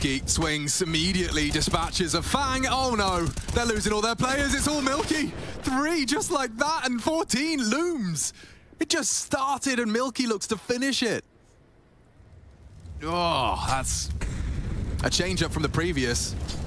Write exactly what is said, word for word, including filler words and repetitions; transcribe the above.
Milky swings immediately, dispatches a Fang. Oh no, they're losing all their players. It's all Milky. Three just like that, and fourteen looms. It just started and Milky looks to finish it. Oh, that's a change up from the previous.